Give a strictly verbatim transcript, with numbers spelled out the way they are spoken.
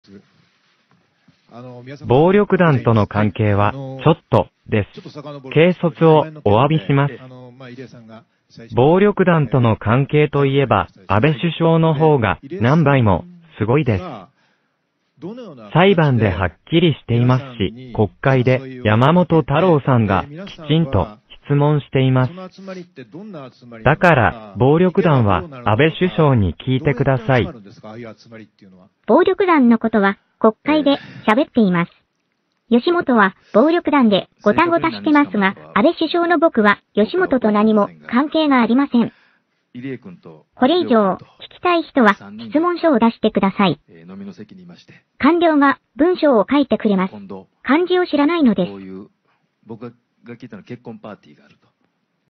暴力団との関係はちょっとです。軽率をお詫びします。暴力団との関係といえば、安倍首相の方が何倍もすごいです。裁判ではっきりしていますし、国会で山本太郎さんがきちんと質問しています。だから、暴力団は安倍首相に聞いてください。 暴力団のことは国会で喋っています。吉本は暴力団でごたごたしてますが、安倍首相の僕は吉本と何も関係がありません。これ以上聞きたい人は質問書を出してください。官僚が文章を書いてくれます。漢字を知らないのです。 僕が聞いたのは結婚パーティーがあると。